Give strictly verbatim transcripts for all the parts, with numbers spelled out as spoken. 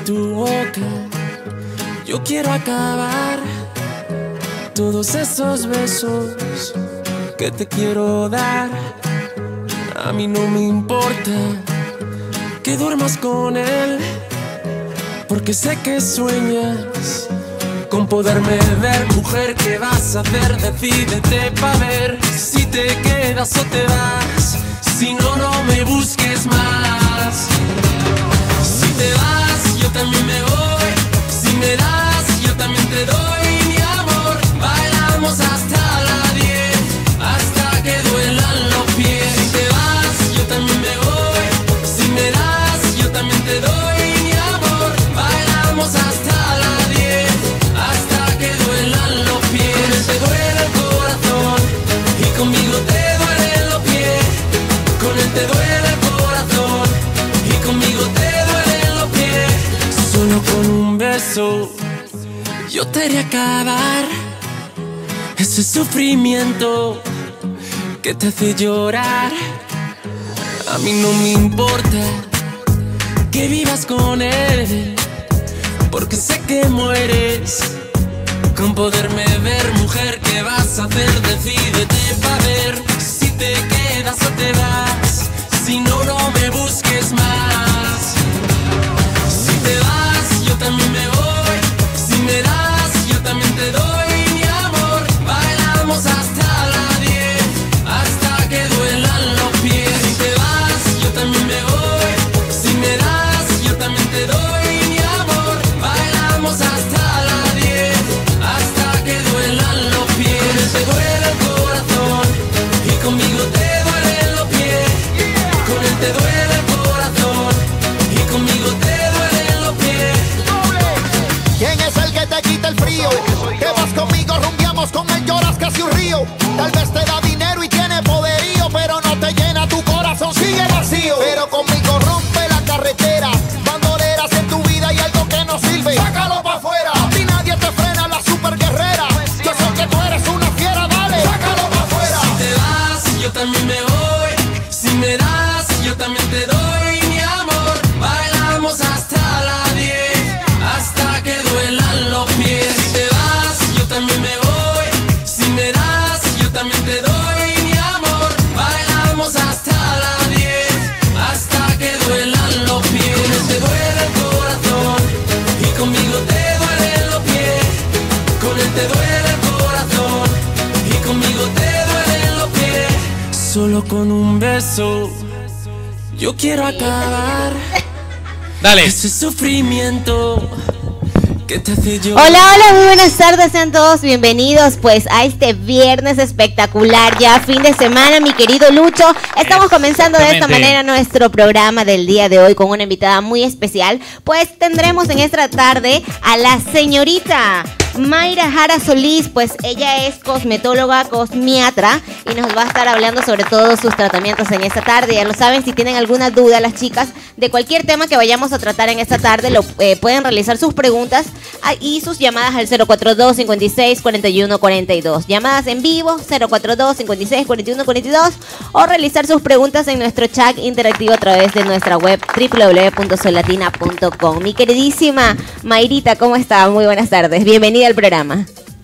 tu boca. Yo quiero acabar todos esos besos que te quiero dar. A mí no me importa que duermas con él, porque sé que sueñas con poderme ver. Mujer, ¿qué vas a hacer? Decídete pa' ver si te quedas o te vas. Si no, no me busques más. Si te vas, yo también me voy. Si me das, yo también te doy mi amor. Bailamos hasta las diez, hasta que duelan los pies. Si te vas, yo también me voy. Si me das, yo también te doy mi amor. Bailamos hasta las diez, hasta que duelan los pies. Con él te duele el corazón y conmigo te duelen los pies. Con él te duele el corazón y conmigo te duelen los pies. Solo con un beso yo te haré acabar ese sufrimiento que te hace llorar. A mí no me importa que vivas con él, porque sé que mueres con poderme ver. Mujer, ¿qué vas a hacer? Decídete pa' ver si te quedas o te vas. Si no, no me busques más. Si te vas, yo también me voy. Si me das, yo también te doy mi amor. Bailamos hasta las diez, hasta que duelan los pies. Si te vas, yo también me voy. Si me das, yo también te doy mi amor. Bailamos hasta las diez, hasta que duelan los pies. Con él te duele el corazón y conmigo te duelen los pies. Con él te duele el corazón y conmigo te duelen los pies. ¿Quién es el que te quita el frío? Te vas conmigo, rumbiamos con él, lloras casi un río. Tal vez te da dinero y tiene poderío, pero no te llena tu corazón, sigue vacío. Pero conmigo rompe la carretera. Bandoleras en tu vida y algo que no sirve, sácalo pa' afuera. A ti nadie te frena, la super guerrera. Yo sé que tú eres una fiera, dale, sácalo pa' afuera. Si te vas, yo también me voy. Si me das, yo también te doy mi amor. Bailamos hasta las diez, hasta que duelan los pies. Si te vas, yo también me voy. Si me das, yo también te doy mi amor. Bailamos hasta las diez, hasta que duelan los pies. Con él te duele el corazón y conmigo te duelen los pies. Con él te duele el corazón y conmigo te duelen los pies. Solo con un beso yo quiero acabar Dale. ese sufrimiento que te hace llorar. Hola, hola, muy buenas tardes, sean todos bienvenidos pues a este viernes espectacular, ya fin de semana, mi querido Lucho. Estamos comenzando de esta manera nuestro programa del día de hoy con una invitada muy especial. Pues tendremos en esta tarde a la señorita Mayra Jara Solís, pues ella es cosmetóloga, cosmiatra y nos va a estar hablando sobre todos sus tratamientos en esta tarde. Ya lo saben, si tienen alguna duda las chicas de cualquier tema que vayamos a tratar en esta tarde, lo eh, pueden realizar sus preguntas ah, y sus llamadas al cero cuatro dos, cincuenta y seis, cuarenta y uno, cuarenta y dos. Llamadas en vivo cero cuatro dos, cincuenta y seis, cuarenta y uno, cuarenta y dos o realizar sus preguntas en nuestro chat interactivo a través de nuestra web doble u doble u doble u punto solatina punto com. Mi queridísima Mayrita, ¿cómo está? Muy buenas tardes. Bienvenida al programa.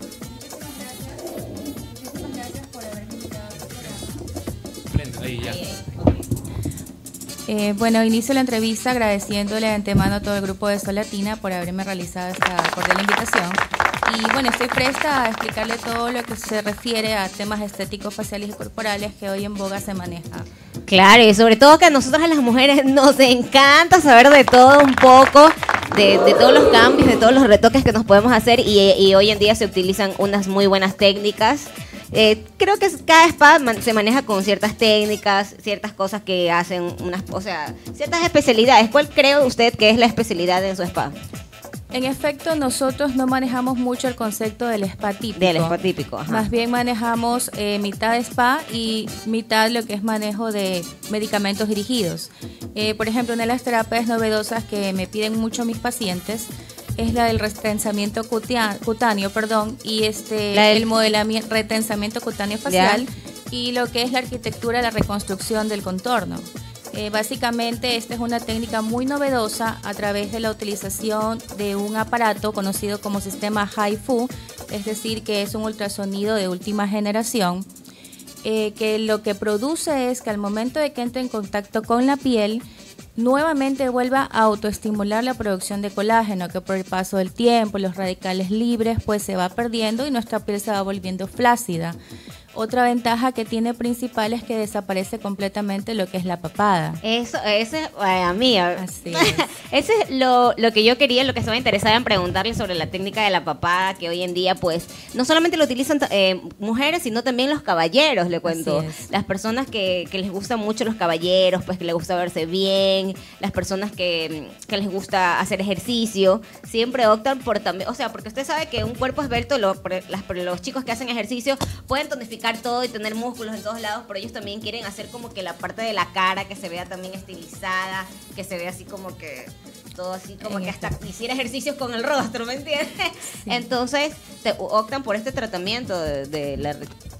Eh, bueno, inicio la entrevista agradeciéndole de antemano a todo el grupo de Solatina por haberme realizado esta cordial invitación. Y bueno, estoy presta a explicarle todo lo que se refiere a temas estéticos, faciales y corporales que hoy en boga se maneja. Claro, y sobre todo que a nosotras a las mujeres nos encanta saber de todo un poco, de, de todos los cambios, de todos los retoques que nos podemos hacer y, y hoy en día se utilizan unas muy buenas técnicas. Eh, creo que cada spa man, se maneja con ciertas técnicas, ciertas cosas que hacen, unas, o sea, ciertas especialidades. ¿Cuál cree usted que es la especialidad en su spa? En efecto, nosotros no manejamos mucho el concepto del spa típico. Del spa típico, ajá. Más bien manejamos eh, mitad spa y mitad lo que es manejo de medicamentos dirigidos. Eh, por ejemplo, una de las terapias novedosas que me piden mucho mis pacientes es la del retensamiento cutia, cutáneo, perdón, y este del... el modelamiento, retensamiento cutáneo facial ya. Y lo que es la arquitectura, la reconstrucción del contorno. Eh, básicamente esta es una técnica muy novedosa a través de la utilización de un aparato conocido como sistema HIFU, es decir, que es un ultrasonido de última generación, eh, que lo que produce es que al momento de que entre en contacto con la piel, nuevamente vuelva a autoestimular la producción de colágeno, que por el paso del tiempo, los radicales libres, pues se va perdiendo y nuestra piel se va volviendo flácida. Otra ventaja que tiene principal es que desaparece completamente lo que es la papada. Eso, ese, eh, amiga. Así es. Ese es lo, lo que yo quería, lo que estaba interesada en preguntarle sobre la técnica de la papada, que hoy en día, pues, no solamente lo utilizan eh, mujeres, sino también los caballeros, le cuento. Así es. Las personas que, que les gustan mucho los caballeros, pues, que les gusta verse bien, las personas que, que les gusta hacer ejercicio, siempre optan por también, o sea, porque usted sabe que un cuerpo esbelto, lo, por, las, por los chicos que hacen ejercicio, pueden tonificar todo y tener músculos en todos lados, pero ellos también quieren hacer como que la parte de la cara que se vea también estilizada, que se vea así como que todo así como que hasta hiciera ejercicios con el rostro, ¿me entiendes? Sí. Entonces te optan por este tratamiento de, de la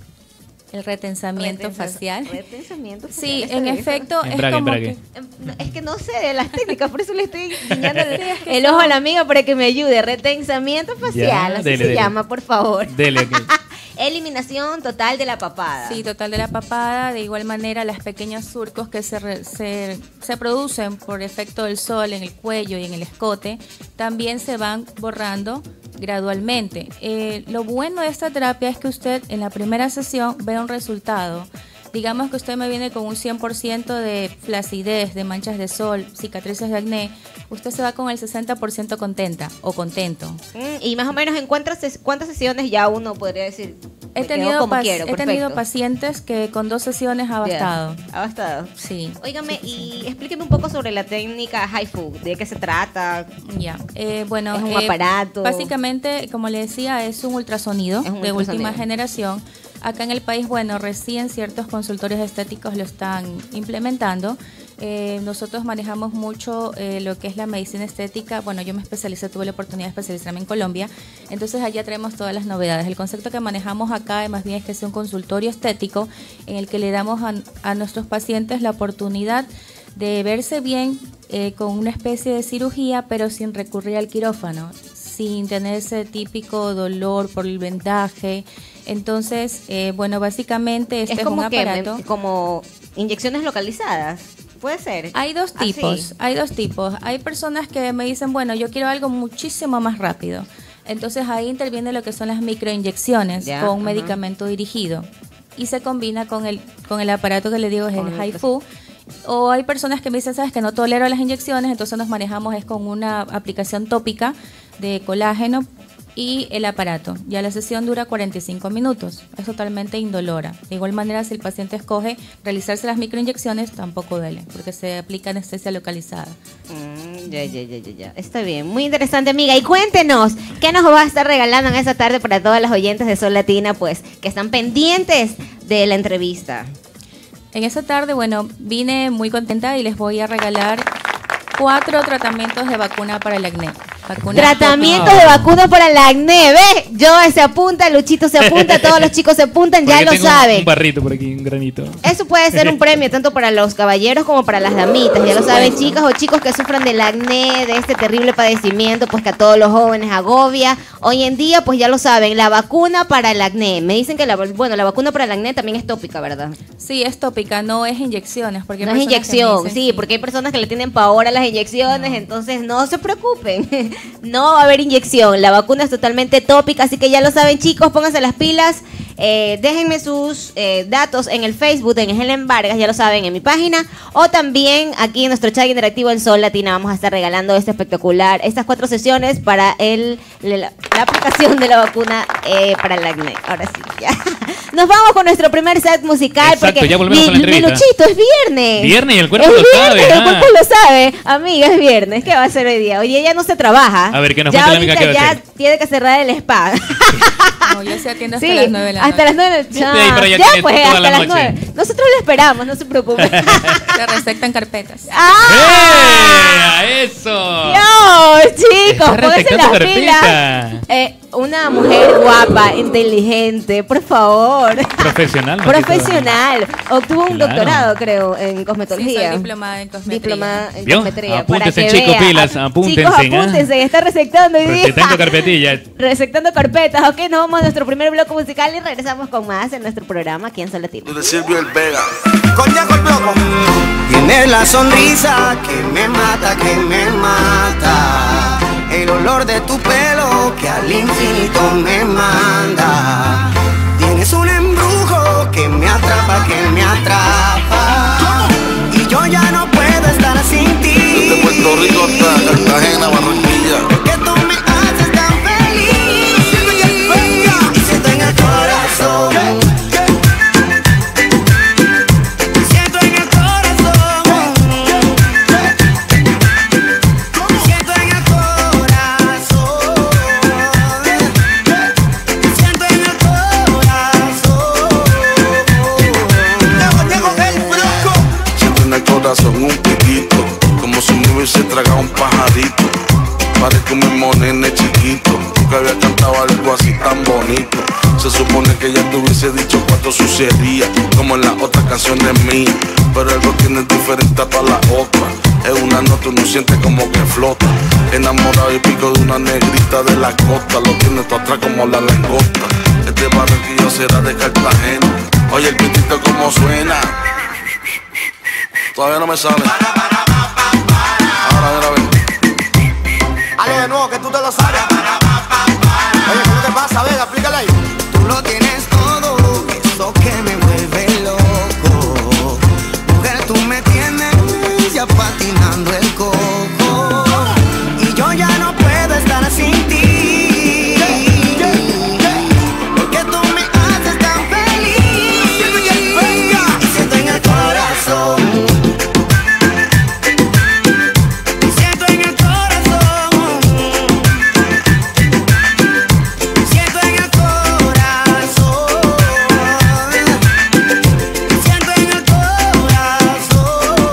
el retensamiento retensa, facial. Retensamiento facial. Sí, en efecto, es como que... Es que no sé de las técnicas, por eso le estoy guiñando el, el ojo a la amiga para que me ayude. Retensamiento facial, ya, así dele, se dele. llama, por favor. Dele, okay. Eliminación total de la papada. Sí, total de la papada. De igual manera, las pequeños surcos que se, re, se, se producen por efecto del sol en el cuello y en el escote, también se van borrando gradualmente. Eh, lo bueno de esta terapia es que usted en la primera sesión ve un resultado. Digamos que usted me viene con un cien por ciento de flacidez, de manchas de sol, cicatrices de acné, usted se va con el sesenta por ciento contenta o contento. Mm, y más o menos, ¿en cuántas, ses cuántas sesiones ya uno podría decir? He tenido, como quiero, he tenido pacientes que con dos sesiones ha bastado. Yeah. ¿Ha bastado? Sí. Óigame, sí, sí, y sí. explíqueme un poco sobre la técnica HIFU, ¿de qué se trata? Ya, eh, bueno. ¿Es un eh, aparato? Básicamente, como le decía, es un ultrasonido es un de ultrasonido. última generación. Acá en el país, bueno, recién ciertos consultorios estéticos lo están implementando. Eh, nosotros manejamos mucho eh, lo que es la medicina estética. Bueno, yo me especialicé, tuve la oportunidad de especializarme en Colombia. Entonces allá traemos todas las novedades. El concepto que manejamos acá más bien es que sea un consultorio estético en el que le damos a, a nuestros pacientes la oportunidad de verse bien eh, con una especie de cirugía, pero sin recurrir al quirófano, sin tener ese típico dolor por el vendaje. Entonces, eh, bueno, básicamente este es, es como un aparato. Que me, como inyecciones localizadas, puede ser. Hay dos tipos, Así. hay dos tipos. Hay personas que me dicen, bueno, yo quiero algo muchísimo más rápido. Entonces ahí interviene lo que son las microinyecciones ya, con un uh-huh. medicamento dirigido y se combina con el con el aparato que le digo es con el HIFU. O hay personas que me dicen, sabes que no tolero las inyecciones, entonces nos manejamos es con una aplicación tópica de colágeno y el aparato. Ya la sesión dura cuarenta y cinco minutos, es totalmente indolora. De igual manera, si el paciente escoge realizarse las microinyecciones, tampoco duele, porque se aplica anestesia localizada. Mm, ya, ya, ya, ya, ya. Está bien, muy interesante, amiga. Y cuéntenos, ¿qué nos va a estar regalando en esta tarde para todas las oyentes de Sol Latina, pues, que están pendientes de la entrevista? En esta tarde, bueno, vine muy contenta y les voy a regalar cuatro tratamientos de vacuna para el acné. Vacuna Tratamientos de vacuna para el acné, ¿ves? Yo se apunta, Luchito se apunta, todos los chicos se apuntan, ya lo saben. Un barrito por aquí, un granito. Eso puede ser un premio tanto para los caballeros como para las damitas, ya lo saben, chicas o chicos que sufran del acné, de este terrible padecimiento, pues que a todos los jóvenes agobia. Hoy en día, pues ya lo saben, la vacuna para el acné. Me dicen que la, bueno, la vacuna para el acné también es tópica, ¿verdad? Sí, es tópica, no es inyecciones. Porque no es inyección, dicen, sí, porque hay personas que le tienen pavor a las inyecciones, no. Entonces no se preocupen. No va a haber inyección, la vacuna es totalmente tópica, así que ya lo saben, chicos, pónganse las pilas, eh, déjenme sus eh, datos en el Facebook, en Helen Vargas, ya lo saben, en mi página, o también aquí en nuestro chat interactivo en Sol Latina vamos a estar regalando este espectacular, estas cuatro sesiones para el, la, la aplicación de la vacuna eh, para el acné. Ahora sí, ya. Nos vamos con nuestro primer set musical. Exacto, porque ya volvemos mi, con la entrevista. Mi Luchito, es viernes. Viernes y el cuerpo es lo viernes, sabe. El ah. cuerpo lo sabe, amiga, es viernes. ¿Qué va a hacer hoy día? Hoy día ya no se trabaja. A ver, ¿qué nos ya cuenta la amiga que va a ya hacer? Tiene que cerrar el spa. No, yo se atiendo hasta sí, las nueve de la hasta noche. las nueve. Ya, Ya, ya ya tiene pues, toda hasta la las noche. nueve. Nosotros lo esperamos, no se preocupe. Se recetan carpetas. ¡Ah! ¡Eh! ¡Eso! Dios, chicos, Está pónganse resecando las carpeta. pilas. Eh, una mujer guapa, inteligente, por favor. Profesional. más que todo. Profesional. Obtuvo un Claro. doctorado, creo, en Sí, cosmetología. soy diplomada en cosmetría. Diplomada en ¿Vio? cosmetría. Apúntense, para que chicos, vea. pilas, apúntense, Chicos, ¿ah? apúntense, está recetando hoy día. Recetando carpetillas. Recetando carpetas. Ok, nos vamos a nuestro primer bloque musical y regresamos con más en nuestro programa aquí en Solo Tiro. De Silvio el Vega. Coñaco el bloco. Tiene la sonrisa que me mata, que me mata. El olor de tu pelo que al infinito me manda. Tienes un embrujo que me atrapa, que me atrapa. Y yo ya no puedo estar sin ti. Desde Puerto Rico hasta Cartagena, Barranquilla. Porque tú me haces tan feliz. Y siento en el corazón. Siento en el corazón. Siento en el corazón. Siento en el corazón. Siento en el corazón un piquito, como si me hubiese tragado un pajarito. Parezco mi monene chiquito, nunca había cantado algo así tan bonito. Se supone que ya te hubiese dicho cuatro sucedía, como en las otras canciones mías. Pero algo tiene diferente a todas las otras. Es una nota, uno siente como que flota. Enamorado y pico de una negrita de la costa. Lo tiene todo atrás como la langosta. Este Barranquillo será de Cartagena. Oye el pitito como suena. Todavía no me sale. Ahora, ahora, ven. Hazlo de nuevo que tú te lo sabes. Oye, ¿qué te pasa? Venga, explícale ahí. Tú lo tienes todo, eso que me vuelve loco. Mujer, tú me tienes ya patinando el coco. Y yo ya no puedo estar sin ti. Porque tú me haces tan feliz. Y siento en el corazón. Siento en el corazón. Siento en el corazón. Siento en el corazón.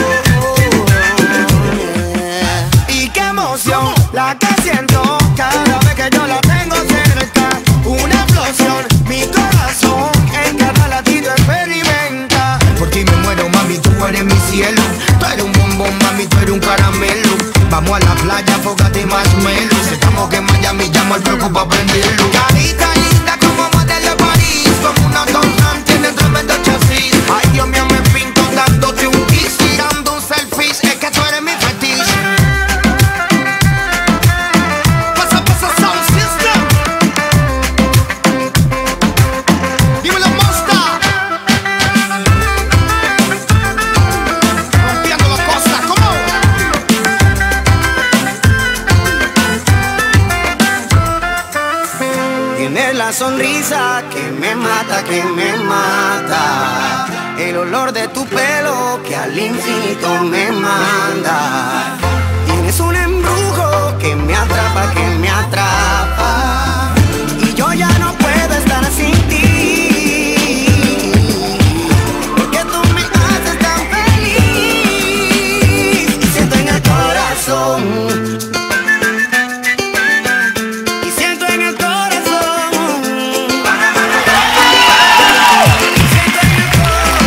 Y qué emoción la que siento cada vez que yo la tengo cerca. Una explosión, mi corazón en cada latido experimenta. Por ti me muero, mami, tú eres mi cielo. Tú eres un bombón, mami, tú eres un caramelo. Vamos a la playa, fócate y marshmallow. Si estamos que en Miami, llamo al bloco pa' prenderlo. Carita linda como modelo de París, como una Donald, tiene tremendo chasis. Ay, Dios mío, me pinto dándote un kiss, tirando un selfie, es que tú eres mi fetiche. Pasa, pasa, sound system. Dímelo, Monsta. Rompiendo la costa, ¿cómo? Tienes la sonrisa que me mata, que me mata. El olor de tu pelo que al infinito me manda. Tienes un embrujo que me atrapa, que me atrapa. Y yo ya no puedo estar sin ti. Porque tú me haces tan feliz. Y siento en el corazón. Y siento en el corazón. Siento en el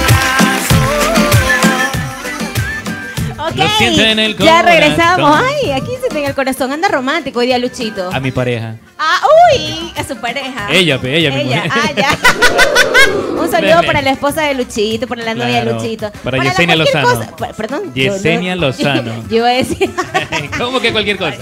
corazón. Ok, Lo siento en el ya corazón. regresamos. Ay, aquí se tiene el corazón. Anda romántico hoy día, Luchito. A mi pareja. Ah, uy, a su pareja. Ella, pe, ella, mi mujer. Ah, ya. Un saludo Veme. para la esposa de Luchito, para la novia de Claro. Luchito. Para la Yesenia cualquier Lozano. cosa- pa- Perdón. yo- Yesenia yo- Lozano. Yo iba a decir. ¿Cómo que cualquier cosa?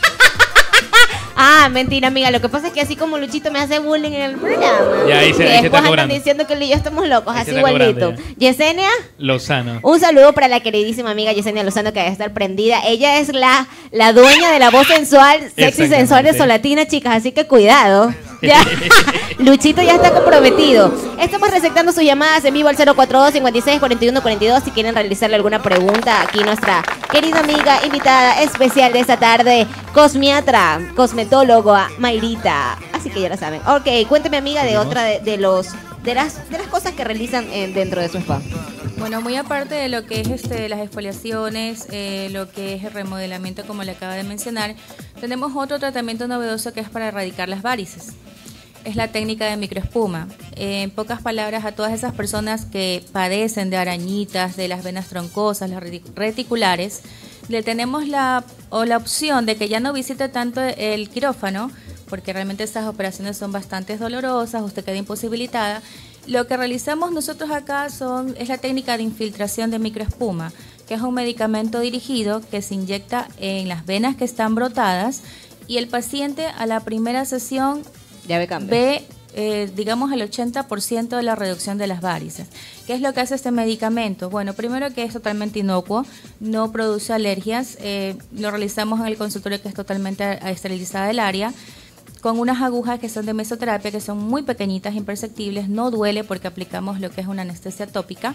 Ah, mentira, amiga. Lo que pasa es que así como Luchito me hace bullying en el programa. Ya, ahí se- que ahí se está después andan cobrando. diciendo que él y yo estamos locos, Ahí así se está igualito. cobrando Yesenia. Lozano. Un saludo para la queridísima amiga Yesenia Lozano que debe estar prendida. Ella es la, la dueña de la voz sensual, sexy Exactamente. sensual de Solatina, chicas, así que cuidado. Ya. Luchito ya está comprometido. Estamos receptando sus llamadas en vivo al cero cuatro dos, cincuenta y seis, cuarenta y uno, cuarenta y dos si quieren realizarle alguna pregunta. Aquí nuestra querida amiga invitada especial de esta tarde, cosmiatra, cosmetólogo Mayrita. Así que ya lo saben. Ok, cuénteme, amiga, de otra de, de los de las, de las cosas que realizan eh, dentro de su spa. Bueno, muy aparte de lo que es este, las exfoliaciones, eh, lo que es el remodelamiento, como le acaba de mencionar, tenemos otro tratamiento novedoso que es para erradicar las varices. Es la técnica de microespuma. Eh, en pocas palabras, a todas esas personas que padecen de arañitas, de las venas troncosas, las reticulares, le tenemos la, o la opción de que ya no visite tanto el quirófano, porque realmente estas operaciones son bastante dolorosas, usted queda imposibilitada. Lo que realizamos nosotros acá son, es la técnica de infiltración de microespuma, que es un medicamento dirigido que se inyecta en las venas que están brotadas y el paciente a la primera sesión ya ve, cambio. ve eh, digamos, el ochenta por ciento de la reducción de las varices. ¿Qué es lo que hace este medicamento? Bueno, primero que es totalmente inocuo, no produce alergias, eh, lo realizamos en el consultorio que es totalmente esterilizada del área, con unas agujas que son de mesoterapia, que son muy pequeñitas, imperceptibles, no duele porque aplicamos lo que es una anestesia tópica.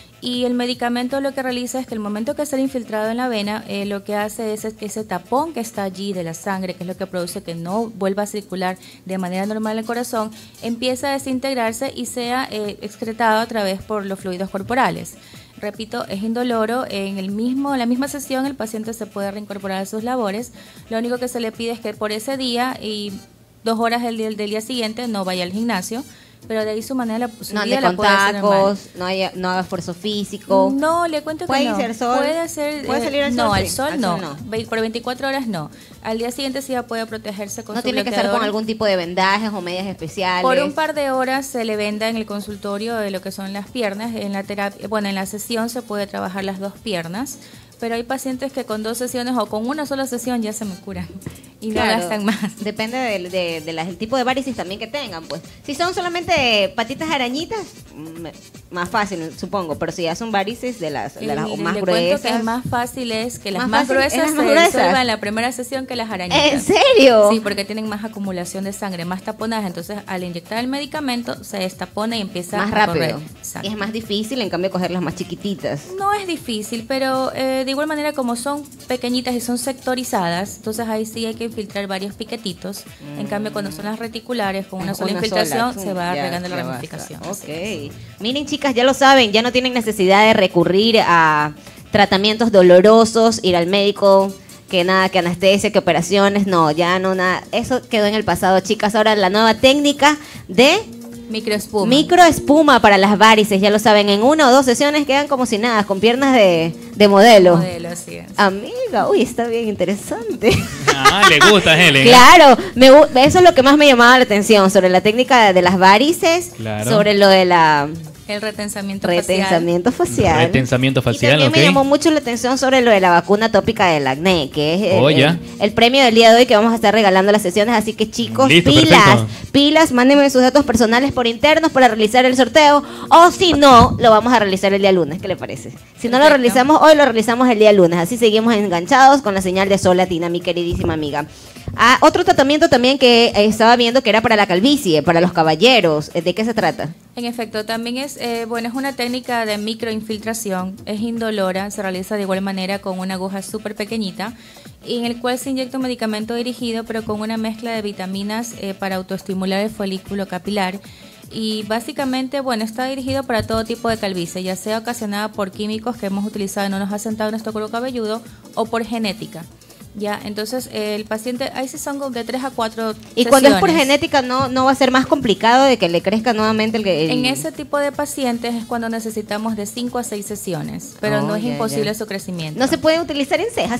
Y el medicamento lo que realiza es que el momento que sale infiltrado en la vena, eh, lo que hace es que ese tapón que está allí de la sangre, que es lo que produce que no vuelva a circular de manera normal el corazón, empieza a desintegrarse y sea eh, excretado a través por los fluidos corporales. Repito, es indoloro, en el mismo, en la misma sesión el paciente se puede reincorporar a sus labores. Lo único que se le pide es que por ese día y dos horas del día, del día siguiente no vaya al gimnasio, pero de ahí su manera, su no vida ande la con puede hacer normal. tacos, no, haya, no haga esfuerzo físico. No, le cuento que ¿Puede no. ser sol? Puede ser, ¿Puede eh, salir al sol? No, al Sí, sol al no. sol no. Ve- Por veinticuatro horas no. Al día siguiente sí ya puede protegerse con No su tiene que estar bloqueador. con algún tipo de vendajes o medias especiales. Por un par de horas se le venda en el consultorio de lo que son las piernas. En la terapia, bueno, en la sesión se puede trabajar las dos piernas, pero hay pacientes que con dos sesiones o con una sola sesión ya se me curan y Claro, no gastan más. Depende del de, de las- el tipo de varices también que tengan, pues. Si son solamente patitas arañitas, mm, más fácil, supongo. Pero si ya son varices de las, de las Y más le cuento gruesas. que es más fácil es que las Más más, fácil, gruesas ¿es las se más gruesas? disuelvan en la primera sesión que las arañitas. ¿En serio? Sí, porque tienen más acumulación de sangre, más taponaje. Entonces, al inyectar el medicamento, se destapona y empieza Más a correr. rápido. Exacto. Y es más difícil, en cambio, coger las más chiquititas. No es difícil, pero eh, de igual manera como son pequeñitas y son sectorizadas, entonces ahí sí hay que infiltrar varios piquetitos. En cambio, cuando son las reticulares, con una Es sola una infiltración, sola, se va ya, regando la ya ramificación. basta. Así es. Ok. Miren, chicas, ya lo saben, ya no tienen necesidad de recurrir a tratamientos dolorosos, ir al médico, que nada, que anestesia, que operaciones, no, ya no nada. Eso quedó en el pasado, chicas. Ahora la nueva técnica de Microespuma. microespuma para las varices, ya lo saben, en una o dos sesiones quedan como si nada, con piernas de, de modelo. Modelo, así es. Amiga, uy, está bien interesante. Ah, le gusta, Helen. Claro, me, gu- eso es lo que más me llamaba la atención, sobre la técnica de las varices, Claro. sobre lo de la El retensamiento facial. retensamiento facial. Retensamiento facial, Y también ok. me llamó mucho la atención sobre lo de la vacuna tópica del acné, que es el, Oh, ya. el- el premio del día de hoy que vamos a estar regalando las sesiones. Así que chicos, Listo, pilas, perfecto. pilas, mándenme sus datos personales por internos para realizar el sorteo. O si no, lo vamos a realizar el día lunes. ¿Qué le parece? Si no lo Perfecto. realizamos hoy, lo realizamos el día lunes. Así seguimos enganchados con la señal de Sol Latina, mi queridísima amiga. Ah, otro tratamiento también que eh, estaba viendo que era para la calvicie, para los caballeros. ¿De qué se trata? En efecto, también es, eh, bueno, es una técnica de microinfiltración, es indolora, se realiza de igual manera con una aguja súper pequeñita, y en el cual se inyecta un medicamento dirigido, pero con una mezcla de vitaminas eh, para autoestimular el folículo capilar. Y básicamente, bueno, está dirigido para todo tipo de calvicie, ya sea ocasionada por químicos que hemos utilizado y no nos ha sentado en nuestro cuero cabelludo, o por genética. Ya, entonces eh, el paciente, ahí sí son de tres a cuatro Y cuando es por sesiones. genética, no, no va a ser más complicado de que le crezca nuevamente el que. el- En ese tipo de pacientes es cuando necesitamos de cinco a seis sesiones, pero Oh, no es ya, imposible ya. su crecimiento. No se pueden utilizar en cejas.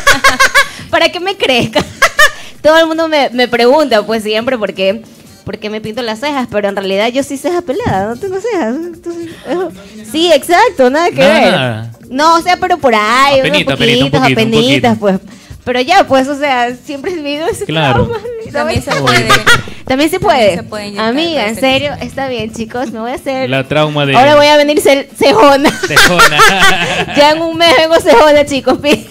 Para que me crezca. Todo el mundo me, me pregunta, pues siempre, por qué, por qué me pinto las cejas, pero en realidad yo sí ceja pelada, no tengo cejas. Entonces, eh, sí, exacto, nada que Nada. ver. No, o sea, pero por ahí, unos Apenita, apenita, un poquitos, poquito, un apenitas, poquito. pues. Pero ya, pues, o sea, siempre he vivido ese Claro. trauma. También se Qué puede. bonito. También se puede. También se puede inyectar Amiga, en ese serio, tipo. está bien, chicos, me voy a hacer. La trauma de Ahora voy a venir ce- cejona. Tejona. Ya en un mes vengo cejona, chicos. pi-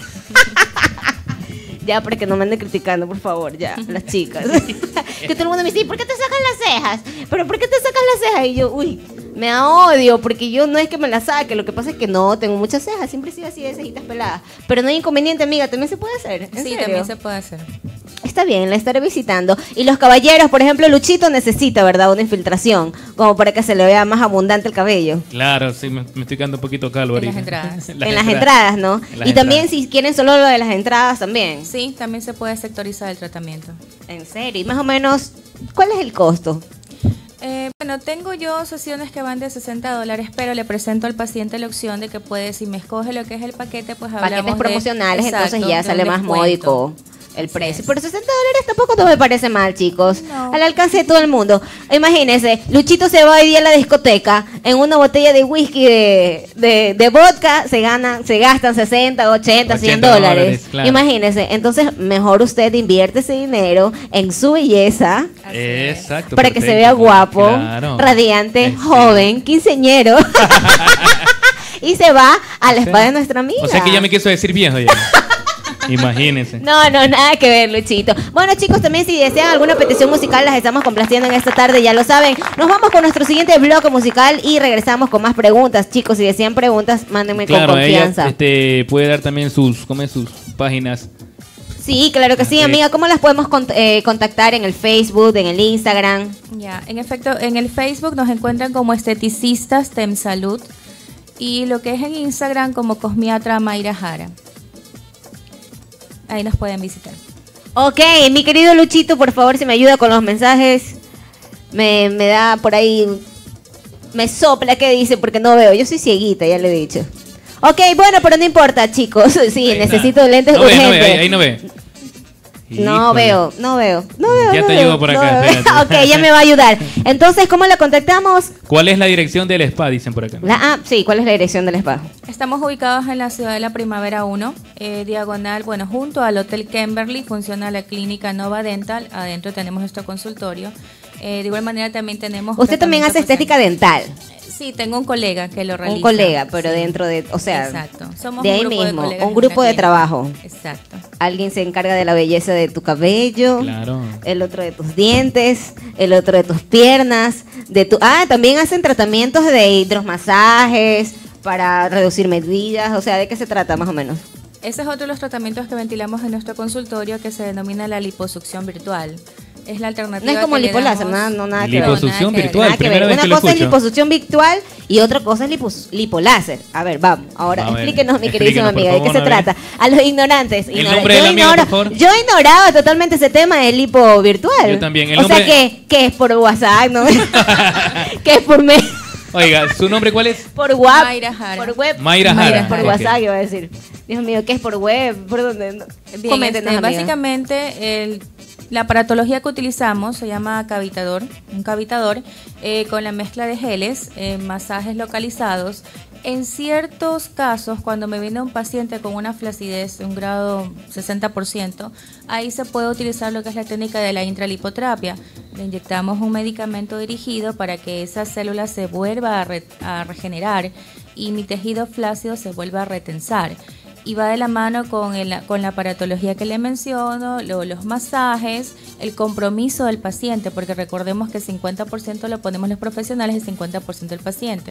Ya, para que no me anden criticando, por favor, ya, las chicas. Que todo el mundo me dice, ¿por qué te sacas las cejas? ¿Pero por qué te sacas las cejas? Y yo, uy, me da odio, porque yo no es que me las saque, lo que pasa es que no, tengo muchas cejas, siempre he sido así de cejitas peladas. Pero no hay inconveniente, amiga, también se puede hacer. ¿En Sí, serio? también se puede hacer. Está bien, la estaré visitando. Y los caballeros, por ejemplo, Luchito necesita, ¿verdad? Una infiltración, como para que se le vea más abundante el cabello. Claro, sí, me, me estoy quedando un poquito calvo En las ahorita. entradas. En las entradas, ¿no? En las Y también entradas. si quieren solo lo de las entradas también. Sí, también se puede sectorizar el tratamiento. En serio, y más o menos, ¿cuál es el costo? Eh, bueno, tengo yo sesiones que van de sesenta dólares, pero le presento al paciente la opción de que puede, si me escoge lo que es el paquete, pues hablamos Paquetes de- promocionales, exacto, entonces ya de sale un más descuento. módico el Así precio. es. Pero sesenta dólares tampoco no me parece mal, chicos. No. Al alcance de todo el mundo. Imagínense, Luchito se va hoy día a la discoteca en una botella de whisky de, de, de vodka, se ganan, se gastan sesenta, ochenta, cien ochenta dólares. dólares, claro. Imagínense, entonces mejor usted invierte ese dinero en su belleza Así es. Exacto. para que se perfecto, vea guapo, claro. radiante, Eh, sí. joven, quinceñero. Y se va a la spa de nuestra amiga. O sea que ya me quiso decir viejo ya. Imagínense. No, no, nada que ver, Luchito. Bueno, chicos, también si desean alguna petición musical, las estamos complaciendo en esta tarde, ya lo saben. Nos vamos con nuestro siguiente bloque musical y regresamos con más preguntas. Chicos, si desean preguntas, mándenme Claro, con ella confianza. este, puede dar también sus, ¿cómo es? Sus páginas. Sí, claro que sí, Ok. amiga. ¿Cómo las podemos cont- eh, contactar en el Facebook, en el Instagram? Ya, en efecto, en el Facebook nos encuentran como esteticistas Temsalud y lo que es en Instagram como Cosmiatra Mayra Jara. Ahí nos pueden visitar. Ok, mi querido Luchito, por favor, si me ayuda con los mensajes. Me, me da por ahí, me sopla qué dice porque no veo. Yo soy cieguita, ya le he dicho. Ok, bueno, pero no importa, chicos. Sí, Ahí necesito está. lentes no ve, urgentes. no ve, ahí, ahí no ve. No Híjole. veo, no veo, no veo. Ya no te veo, ayudo por no acá, veo. espérate. Ok, ya me va a ayudar. Entonces, ¿cómo la contactamos? ¿Cuál es la dirección del spa? Dicen por acá. La, ah, sí, ¿cuál es la dirección del spa? Estamos ubicados en la ciudad de la Primavera uno, eh, diagonal, bueno, junto al Hotel Kimberly, funciona la clínica Nova Dental, adentro tenemos nuestro consultorio. Eh, de igual manera también tenemos... Usted también hace tratamiento estética dental. facial. Sí, tengo un colega que lo realiza. Un colega, pero Sí. dentro de, o sea, Exacto. Somos de un ahí grupo de mismo, colegas un en grupo una de clínica. trabajo. Exacto. Alguien se encarga de la belleza de tu cabello, Claro. el otro de tus dientes, el otro de tus piernas, de tu... Ah, también hacen tratamientos de hidromasajes para reducir medidas, o sea, ¿de qué se trata más o menos? Ese es otro de los tratamientos que ventilamos en nuestro consultorio que se denomina la liposucción virtual. Es la alternativa. No es como que le lipoláser, damos- nada, no, nada que ver. Liposucción nada que ver. virtual, Nada que primera ver. vez Una que lo cosa es escucho. liposucción virtual y otra cosa es lipos- lipoláser. A ver, vamos. Ahora, A ver, explíquenos, mi queridísima explíquenos, amiga, por ¿de qué se favor, a ver. trata? A los ignorantes. El ignora- nombre de yo, la amiga, ignoro- por favor. yo ignoraba totalmente ese tema del lipo virtual. Yo también. El o sea, nombre- que, que es por WhatsApp, ¿no? que es por me Oiga, ¿su nombre cuál es? por web. Mayra Jara. Por web. Mayra Jara. Por Ok. WhatsApp, iba a decir. Dios mío, ¿qué es por web? ¿Por dónde? No. Bien, Coméntenos, este, amiga. básicamente el, la aparatología que utilizamos se llama cavitador, un cavitador eh, con la mezcla de geles, eh, masajes localizados. En ciertos casos, cuando me viene un paciente con una flacidez de un grado sesenta por ciento, ahí se puede utilizar lo que es la técnica de la intralipoterapia. Le inyectamos un medicamento dirigido para que esa célula se vuelva a, re- a regenerar y mi tejido flácido se vuelva a retensar. Y va de la mano con, el, con la aparatología que le menciono, lo- los masajes, el compromiso del paciente, porque recordemos que el cincuenta por ciento lo ponemos los profesionales y el cincuenta por ciento el paciente.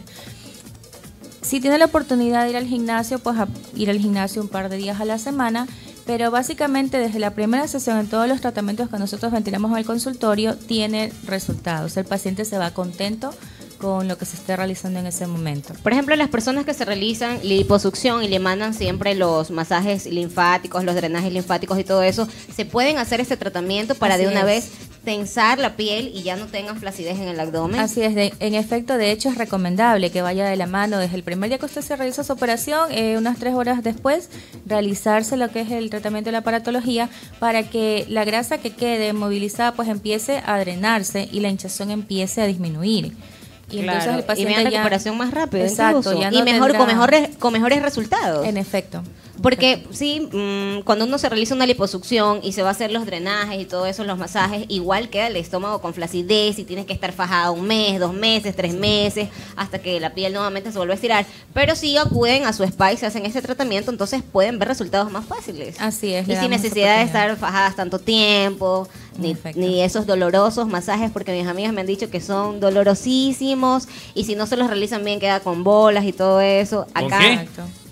Si tiene la oportunidad de ir al gimnasio, pues a ir al gimnasio un par de días a la semana, pero básicamente desde la primera sesión en todos los tratamientos que nosotros ventilamos en el consultorio tiene resultados. El paciente se va contento con lo que se esté realizando en ese momento. Por ejemplo, las personas que se realizan liposucción y le mandan siempre los masajes linfáticos, los drenajes linfáticos y todo eso, se pueden hacer este tratamiento para Así de una es. vez tensar la piel y ya no tengan flacidez en el abdomen. Así es, de- en efecto, de hecho es recomendable que vaya de la mano desde el primer día que usted se realiza su operación, eh, unas tres horas después, realizarse lo que es el tratamiento de la aparatología para que la grasa que quede movilizada pues empiece a drenarse y la hinchazón empiece a disminuir. Y entonces Claro, el paciente y vean ya- recuperación más rápido, Exacto, incluso. ya y no mejor tendrá- con mejores con mejores resultados. En efecto. Porque sí, mm, cuando uno se realiza una liposucción y se va a hacer los drenajes y todo eso, los masajes, igual queda el estómago con flacidez y tienes que estar fajada un mes, dos meses, tres meses, hasta que la piel nuevamente se vuelve a estirar. Pero si acuden a su spa y se hacen este tratamiento, entonces pueden ver resultados más fáciles. Así es, le Y sin damos necesidad de oportunidad. estar fajadas tanto tiempo, ni, Perfecto. ni esos dolorosos masajes, porque mis amigas me han dicho que son dolorosísimos y si no se los realizan bien queda con bolas y todo eso. ¿Con Acá, qué? Exacto.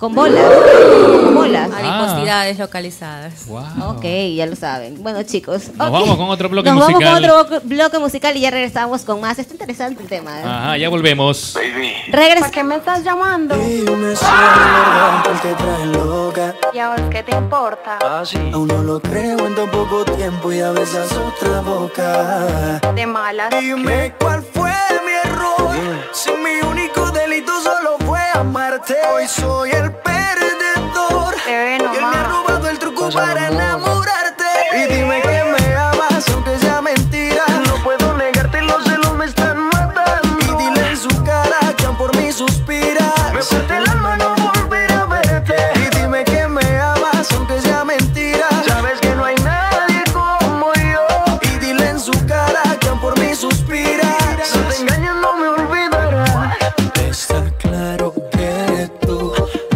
Con bolas. Con bolas. Adiposidades localizadas. Wow. Ok, ya lo saben. Bueno, chicos. Nos okay. vamos con otro bloque Nos musical. Nos vamos con otro bloque musical y ya regresamos con más. Está interesante el tema. ¿eh? Ajá, ya volvemos. Regresa. ¿Para qué me estás llamando? Dime si es verdad que te trae loca. ¿Y ahora qué te importa? Ah, sí. Aún no lo creo en tan poco tiempo y a besas otra boca. De malas. Dime cuál fue mi error. Si mi único delito solo fue amarte. Hoy soy el perdedor. Bebé, no Y él me ha más. robado el truco para enamorarte. Y dime que me amas aunque sea mentira. No puedo negarte, los celos me están matando. Y dile en su cara que aún por mí suspira. Me parte el alma no volver a verte. Y dime que me amas aunque sea mentira. Sabes que no hay nadie como yo. Y dile en su cara que aún por mí suspira. Si te engañas no me olvidarás. Está claro que tú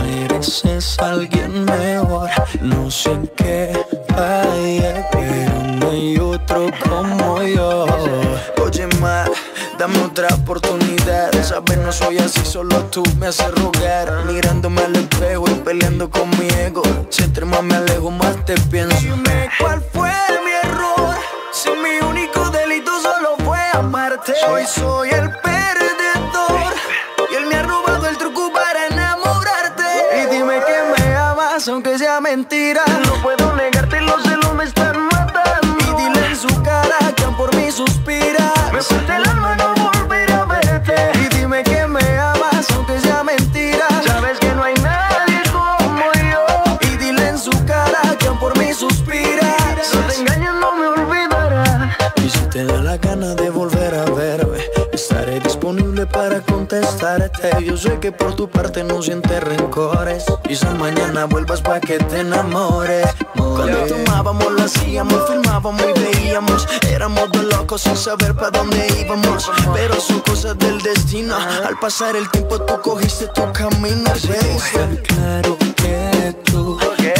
mereces a alguien mejor. No sé en qué falle, pero no hay otro como yo. Oye, ma, dame otra oportunidad. Sabes, no soy así, solo tú me haces rogar. Mirándome al espejo y peleando con mi ego. Si entre más me alejo, más te pienso. Dime cuál fue mi error. Si mi único delito solo fue amarte. Hoy soy el perdedor. Y él me ha robado el truco para enamorarte. Y dime que me amas aunque sea mentira. No puedo negarte, los celos me están matando. Y dile en su cara que aún por mí suspira. Me parte el alma no volver a verte. Y dime que me amas aunque sea mentira. Sabes que no hay nadie como yo. Y dile en su cara que aún por mí suspira. Si te engañas no me olvidarás. Y si te da la gana de volver a verme, estaré disponible para contestarte. Yo sé que por tu parte no sientes rencores. Quizás mañana vuelvas pa' que te enamores. Cuando tomábamos, lo hacíamos, filmábamos y veíamos. Éramos dos locos sin saber pa' dónde íbamos. Pero son cosas del destino. Al pasar el tiempo tú cogiste tu camino. Está claro que tú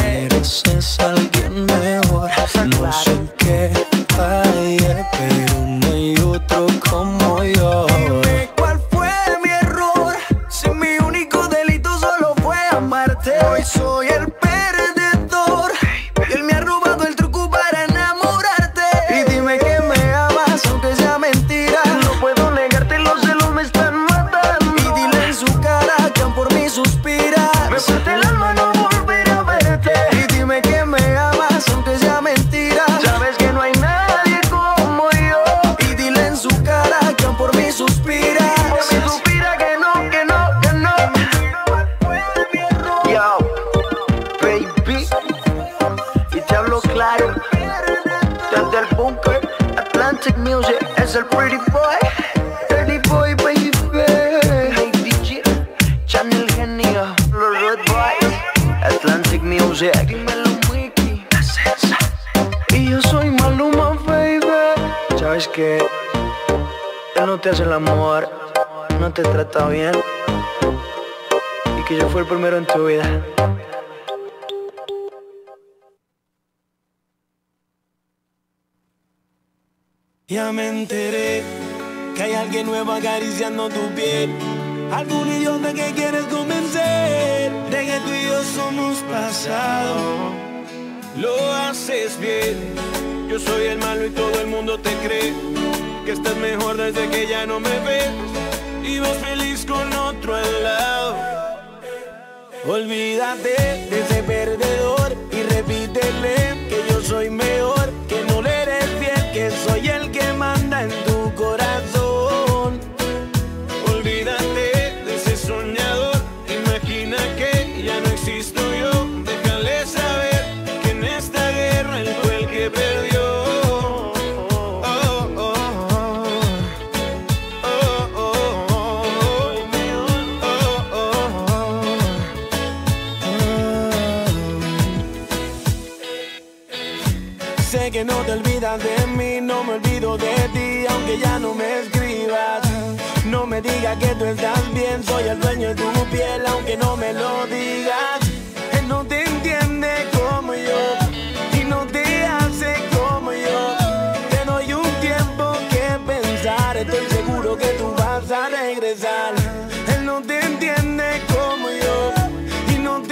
mereces a alguien mejor. No sé en qué falle, pero no hay otro como yo. Dime cuál fue mi error. Si mi único delito solo fue amarte. Hoy soy el perdedor. Y él me ha robado el truco para enamorarte. Y dime que me amas aunque sea mentira. No puedo negarte, los celos me están matando. Y dile en su cara que aún por mí suspira. Me parte el alma no volver a verte. Y dime que me amas aunque sea mentira. Sabes que no hay nadie como yo. Y dile en su cara que aún por mí suspira. Por mí suspira que no, que no, que no. Yo, baby, y te hablo claro. Desde el bunker, Atlantic Music, es el pretty boy. Pretty boy, baby. Hey, D J, Channel Genio, los Red Boys, Atlantic Music. Dímelo, Mickey. Y yo soy Maluma, baby. Sabes que él no te hace el amor, no te trata bien. Y que yo fui el primero en tu vida. Ya me enteré que hay alguien nuevo acariciando tu piel. Algún idiota que quieres convencer de que tú y yo somos pasado. Lo haces bien. Yo soy el malo y todo el mundo te cree que estás mejor desde que ya no me ves y vas feliz con otro al lado. Olvídate de ese perdedor y repítele que yo soy mejor, que no le eres fiel, que soy el que manda en tu corazón. Olvídate de ese soñador, imagina que ya no existo yo. Déjale saber que en esta guerra él fue el que perdió. Sé que no te olvidas de mí, no me olvido de ti, aunque ya no me escribas. No me digas que tú estás bien, soy el dueño de tu piel, aunque no me lo digas. Él no te entiende como yo, y no te hace como yo. Te doy un tiempo que pensar, estoy seguro que tú vas a regresar. Él no te entiende como yo, y no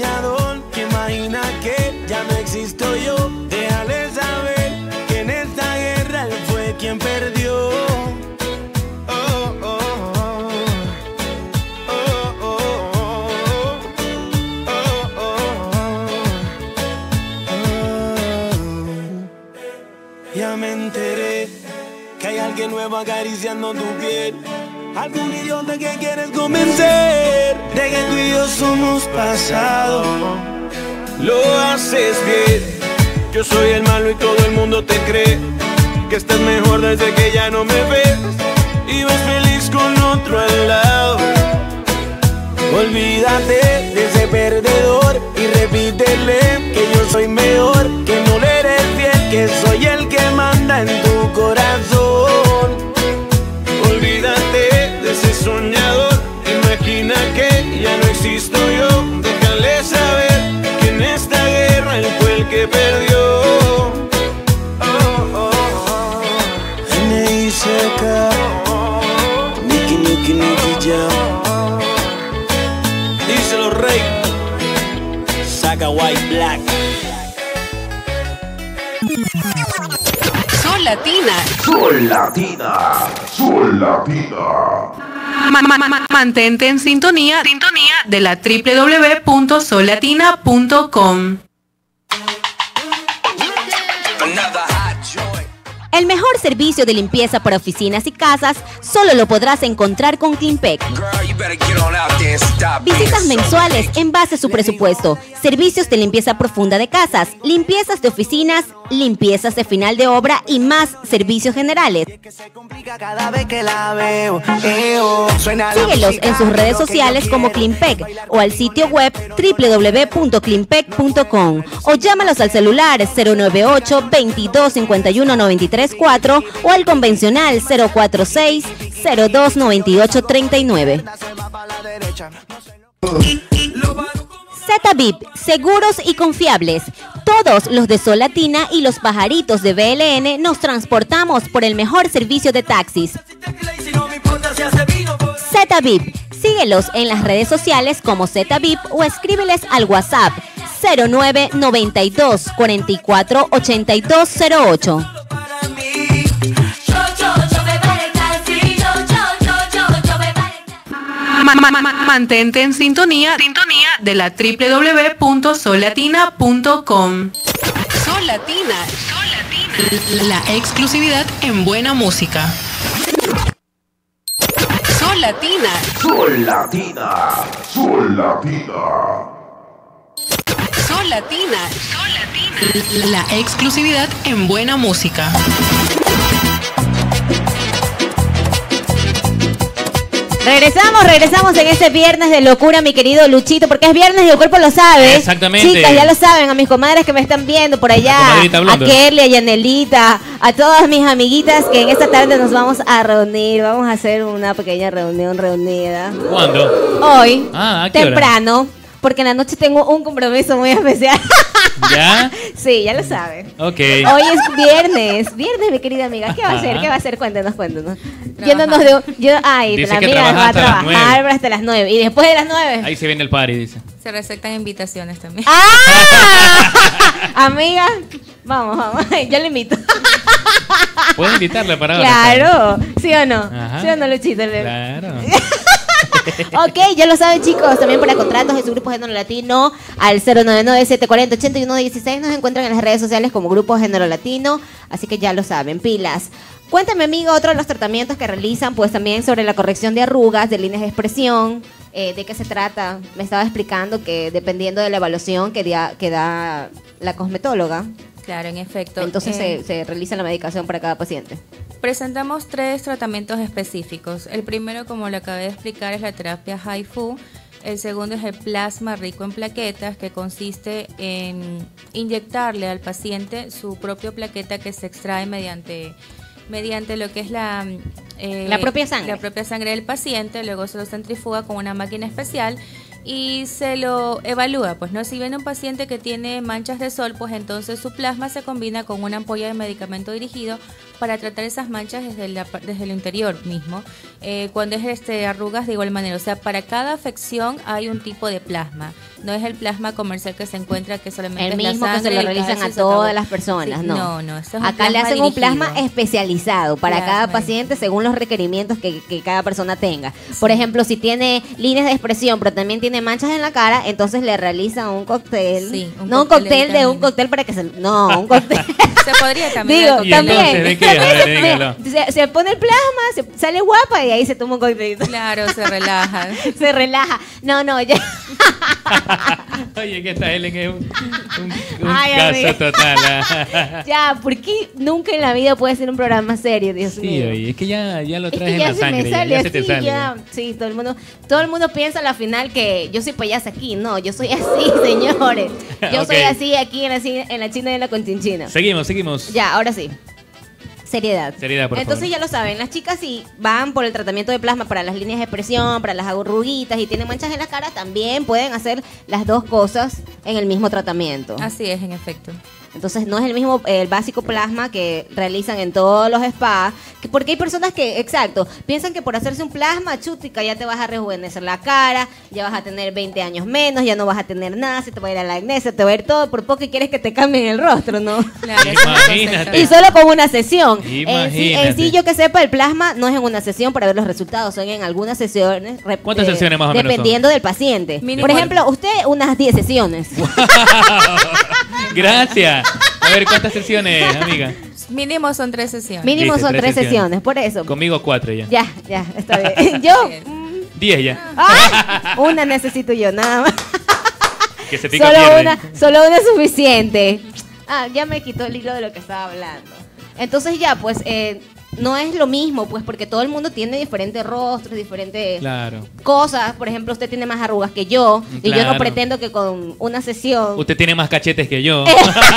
soñador que imagina que ya no existo yo. Déjale saber que en esta guerra él fue quien perdió. Oh, oh, oh. Oh, oh, oh. Oh, oh, oh. Ya me enteré que hay alguien nuevo acariciando tu piel. Algún idiota que quieres convencer de que tú y yo somos pasado. Lo haces bien. Yo soy el malo y todo el mundo te cree que estás mejor desde que ya no me ves y ves feliz con otro al lado. Olvídate de ese perdedor y repítele que yo soy mejor, que no le eres fiel, que soy el que manda en tu corazón. Olvídate de ese soñador, imagina que ya no existo yo. Déjale saber que en esta guerra él fue el que perdió. Oh, oh, oh. N I C K, Nicky, Nicky, Nicky Jam. Díselo, Rey. Saca White Black. Sol Latina. Sol Latina. Sol Latina. Ma- ma- ma- mantente en sintonía, sintonía de la doble u doble u doble u punto sol latina punto com. El mejor servicio de limpieza para oficinas y casas solo lo podrás encontrar con Cleanpec. Visitas mensuales en base a su presupuesto. Servicios de limpieza profunda de casas, limpiezas de oficinas, limpiezas de final de obra y más servicios generales. Síguelos en sus redes sociales como Cleanpec o al sitio web doble u doble u doble u punto cleanpec punto com o llámalos al celular cero nueve ocho, veintidós, cincuenta y uno, noventa y tres, cuatro o al convencional cero cuatro seis, cero dos, noventa y ocho, treinta y nueve. Z V I P, seguros y confiables. Todos los de Sol Latina y los pajaritos de B L N nos transportamos por el mejor servicio de taxis. Z V I P, síguelos en las redes sociales como Z V I P o escríbeles al WhatsApp cero nueve, noventa y dos, cuarenta y cuatro, ochenta y dos cero ocho. Ma- ma- ma- Mantente en sintonía, sintonía de la doble u doble u doble u punto sol latina punto com. Sol Latina. Sol Latina. La exclusividad en buena música. Sol Latina. Sol Latina. Sol Latina. Sol Latina. Sol Latina. La exclusividad en buena música. Regresamos, regresamos en este viernes de locura, mi querido Luchito, porque es viernes y el cuerpo lo sabe. Exactamente. Chicas, ya lo saben, a mis comadres que me están viendo por allá, a Kerly, a Yanelita, a todas mis amiguitas que en esta tarde nos vamos a reunir, vamos a hacer una pequeña reunión reunida. ¿Cuándo? Hoy, Ah, ¿a qué hora? temprano, porque en la noche tengo un compromiso muy especial. ¿Ya? Sí, ya lo saben. Ok. Hoy es viernes, viernes, mi querida amiga. ¿Qué va a hacer? ¿Qué va a hacer? Cuéntenos, cuéntenos. Yéndonos de un, yo, ay, Dice la que amiga va trabaja a hasta las trabajar nueve. hasta las nueve. Y después de las nueve. Ahí se viene el party, dice. Se recetan invitaciones también. ¡Ah! Amiga, vamos, vamos. Yo le invito. Puedes invitarle para ahora. Claro, ¿sí o no? Ajá. ¿Sí o no, Luchito? Claro. Ok, ya lo saben, chicos. También para contratos de su grupo Género Latino al cero nueve nueve, siete cuatro cero, ocho uno uno seis nos encuentran en las redes sociales como Grupo Género Latino. Así que ya lo saben, pilas. Cuéntame, amigo, otro de los tratamientos que realizan, pues también sobre la corrección de arrugas, de líneas de expresión. Eh, ¿De qué se trata? Me estaba explicando que dependiendo de la evaluación que, da, que da la cosmetóloga, Claro, en efecto. entonces Eh, se, se realiza la medicación para cada paciente. Presentamos tres tratamientos específicos. El primero, como lo acabé de explicar, es la terapia HIFU. El segundo es el plasma rico en plaquetas, que consiste en inyectarle al paciente su propia plaqueta que se extrae mediante, mediante lo que es la, eh, La propia sangre. la propia sangre del paciente. Luego se lo centrifuga con una máquina especial y se lo evalúa. Pues no, si viene un paciente que tiene manchas de sol, pues entonces su plasma se combina con una ampolla de medicamento dirigido para tratar esas manchas desde, la, desde el interior mismo. Eh, cuando es este arrugas, de igual manera. O sea, para cada afección hay un tipo de plasma. No es el plasma comercial que se encuentra, que solamente el es mismo la que se sangre, lo el realizan a calcio, se todas acabó. las personas, Sí, no. No, no. Esto es un Acá le hacen dirigido. un plasma especializado para Plasma. cada paciente según los requerimientos que, que cada persona tenga. Por ejemplo, si tiene líneas de expresión, pero también tiene manchas en la cara, entonces le realizan un cóctel. Sí, un no un cóctel de cóctel de un vitamina. cóctel para que se... No, un cóctel... Se podría también. Digo, el cóctel. Y también. entonces, ¿de qué? también A ver, se, dígalo. se- se pone el plasma, se- sale guapa y ahí se toma un cóctel. Claro, se relaja. Se relaja. No, no, ya. Oye, que esta Helen es un, un, un Ay, caso amiga. total. ah. Ya, ¿por qué nunca en la vida puede ser un programa serio, Dios Sí, mío? oye, es que ya, ya lo Es traes que en ya la se sangre, me ya, sale ya así, se te sale. ya. Sí, todo el mundo, todo el mundo piensa a la final que yo soy payasa aquí. No, yo soy así, señores. Yo Ok. soy así aquí en la, ci- en la China y en la Conchinchina. Seguimos, seguimos. Ya, ahora sí. Seriedad. Seriedad, por Entonces favor. ya lo saben, las chicas si van por el tratamiento de plasma para las líneas de expresión, para las arruguitas y tienen manchas en la cara, también pueden hacer las dos cosas en el mismo tratamiento. Así es, en efecto. Entonces no es el mismo, eh, el básico plasma que realizan en todos los spas, que- porque hay personas que, exacto, piensan que por hacerse un plasma, chútica, ya te vas a rejuvenecer la cara, ya vas a tener veinte años menos, ya no vas a tener nada, se te va a ir a la acné, se te va a ir todo, por poco que quieres que te cambien el rostro, ¿no? Claro, es una Imagínate. cosa Y solo con una sesión. En sí, Imagínate. en sí, yo que sepa, el plasma no es en una sesión para ver los resultados, son en algunas sesiones. rep- ¿Cuántas sesiones más o menos son? Dependiendo del paciente. Mínimo. Por ejemplo, usted unas diez sesiones. Gracias. A ver, ¿cuántas sesiones, amiga? Mínimo son tres sesiones. Mínimo Dice, son tres tres sesiones. sesiones. por eso. Conmigo cuatro ya. Ya, ya, está bien. Yo, Diez ya. ¡ah! Una necesito yo, nada más. Que se pica Solo pierde. una, solo una es suficiente. Ah, ya me quitó el hilo de lo que estaba hablando. Entonces ya, pues, eh, no es lo mismo, pues, porque todo el mundo tiene diferentes rostros, diferentes Claro. cosas. Por ejemplo, usted tiene más arrugas que yo, y yo no Claro. pretendo que con una sesión... Usted tiene más cachetes que yo.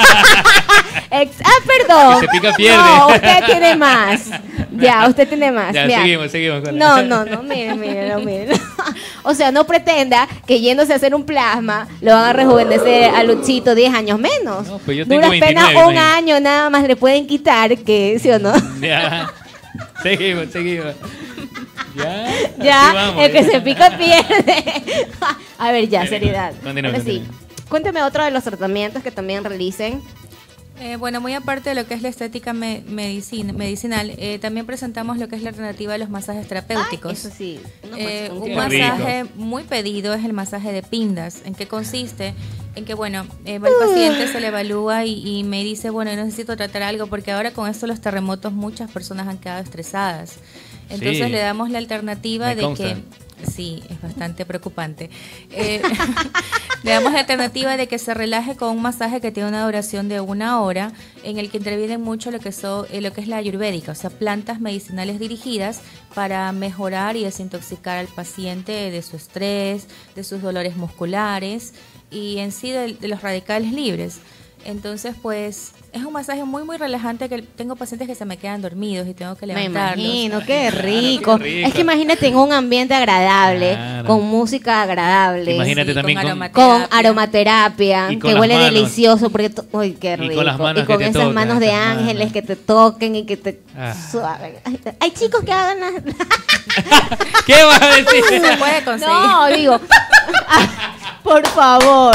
Ex- ah, perdón. Que se pica, pierde. No, usted tiene más. Ya, usted tiene más. Ya, Vea. seguimos, seguimos con No, la- no, no, miren, miren, no, miren. O sea, no pretenda que yéndose a hacer un plasma lo van a rejuvenecer a Luchito diez años menos. No, pues yo tengo Duras veintinueve, penas un imagínate. año nada más le pueden quitar, que ¿sí o no? Ya. Seguimos, seguimos. Ya. así Ya, vamos, el que ya. se pica pierde. A ver, ya, Continúa, seriedad. continúa, Ahora sí, continúa. cuénteme otro de los tratamientos que también realicen. Eh, bueno, muy aparte de lo que es la estética me- medicina, medicinal, eh, también presentamos lo que es la alternativa de los masajes terapéuticos. Eso sí. unos Eh, mas- un Qué masaje muy pedido es el masaje de pindas. ¿En qué consiste? En que, bueno, eh, va el paciente, se le evalúa y, y me dice, bueno, yo necesito tratar algo porque ahora con esto los terremotos muchas personas han quedado estresadas. Entonces Sí. le damos la alternativa Me de consta. que... Sí, es bastante preocupante. Eh, le damos la alternativa de que se relaje con un masaje que tiene una duración de una hora, en el que intervienen mucho lo que, son, eh, lo que es la ayurvédica, o sea, plantas medicinales dirigidas para mejorar y desintoxicar al paciente de su estrés, de sus dolores musculares y en sí de, de los radicales libres. Entonces, pues, es un masaje muy, muy relajante que tengo pacientes que se me quedan dormidos y tengo que Me levantarlos. imagino, qué Claro, rico. qué rico. Es que imagínate en un ambiente agradable, Claro. con música agradable, Imagínate Sí, también con con, aroma- con terapia. aromaterapia, Y con que las huele manos. delicioso, porque to- uy, qué Y con rico. las manos y con que te esas tocan, manos de esas ángeles manos. que te toquen y que te Ah. suaven. Ay, hay chicos que hagan las... ¿Qué vas a decir? Se puede conseguir. No, digo, ah, por favor.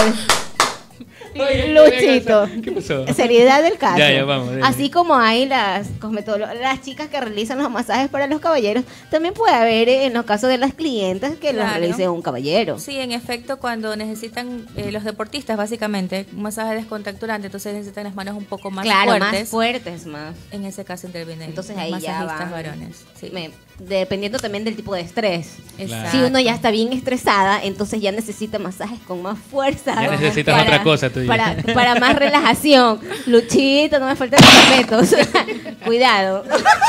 Oye, Luchito. ¿qué pasó? Seriedad del caso. Ya, ya, vamos, dale. Así como hay las cosmetólogas, las chicas que realizan los masajes para los caballeros, también puede haber eh, en los casos de las clientas que los Claro. realice un caballero. Sí, en efecto, cuando necesitan eh, los deportistas, básicamente, un masaje descontracturante, entonces necesitan las manos un poco más claro, fuertes. más fuertes, más. En ese caso intervienen Entonces los ahí ya masajistas va. varones. Sí. Me- dependiendo también del tipo de estrés. Exacto. Si uno ya está bien estresada, entonces ya necesita masajes con más fuerza. Ya necesitas otra cosa tú ya. Para, para más relajación. Luchito, no me falten respetos. Cuidado.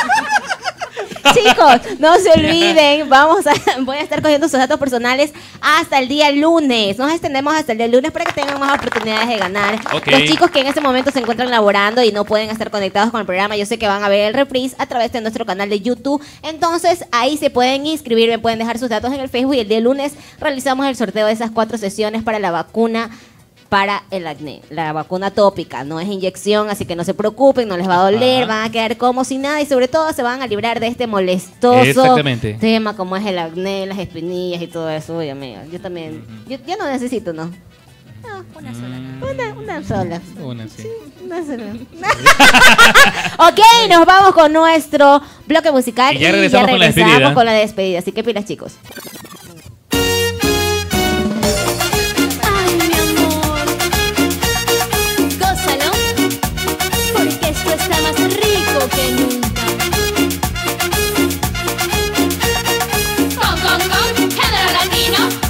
Chicos, no se olviden, vamos a, voy a estar cogiendo sus datos personales hasta el día lunes. Nos extendemos hasta el día lunes para que tengan más oportunidades de ganar. Ok. Los chicos que en este momento se encuentran laborando y no pueden estar conectados con el programa, yo sé que van a ver el reprise a través de nuestro canal de YouTube. Entonces, ahí se pueden inscribir, me pueden dejar sus datos en el Facebook y el día lunes realizamos el sorteo de esas cuatro sesiones para la vacuna para el acné. La vacuna tópica no es inyección, así que no se preocupen, no les va a doler, Ajá. van a quedar como si nada y sobre todo se van a librar de este molestoso Exactamente. tema como es el acné, las espinillas y todo eso. Oye, amiga, yo también, yo, yo no necesito, ¿no? No, Una sola. una, una sola. Una, sí. Una sola. Ok, nos vamos con nuestro bloque musical Y ya regresamos con la regresamos despedida. con la despedida. Así que pilas, chicos. Ay, mi amor, gózalo, porque esto está más rico que nunca. Con, con, con, género latino.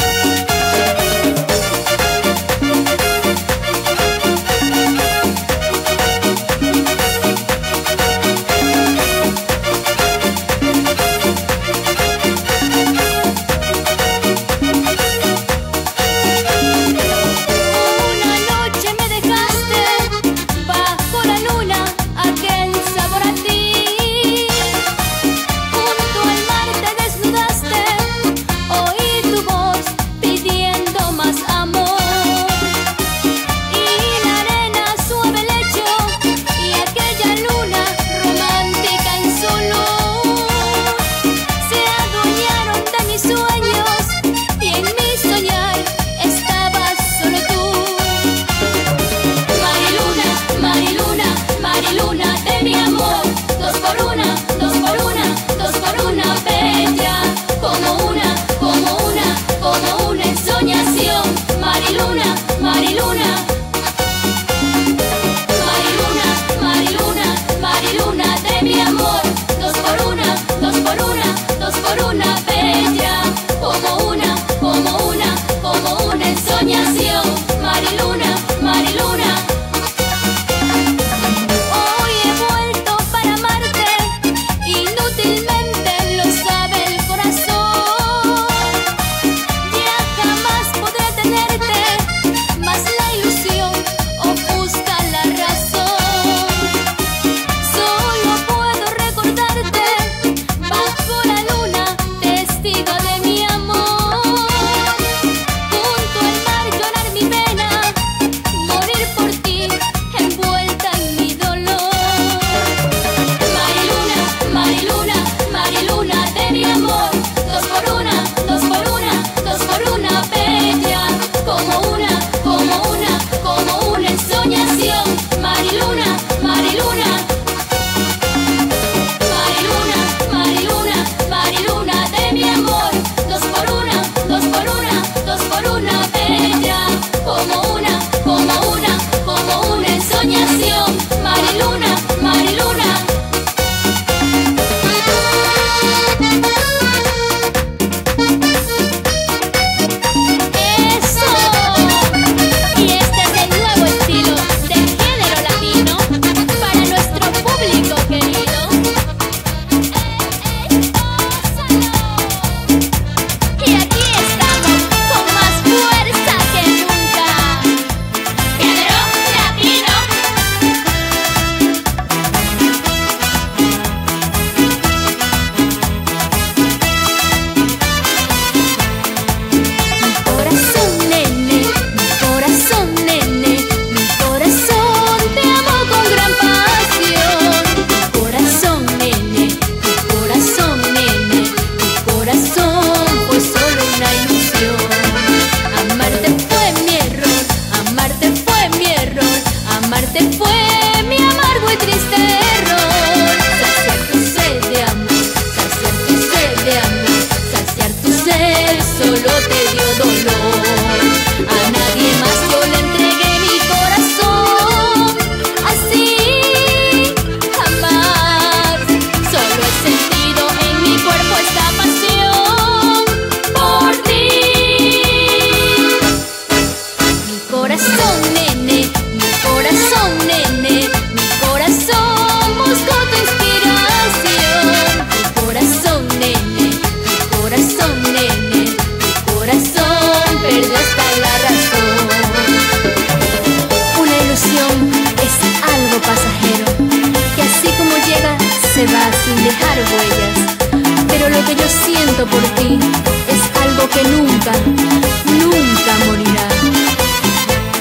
siento por ti es algo que nunca, nunca morirá.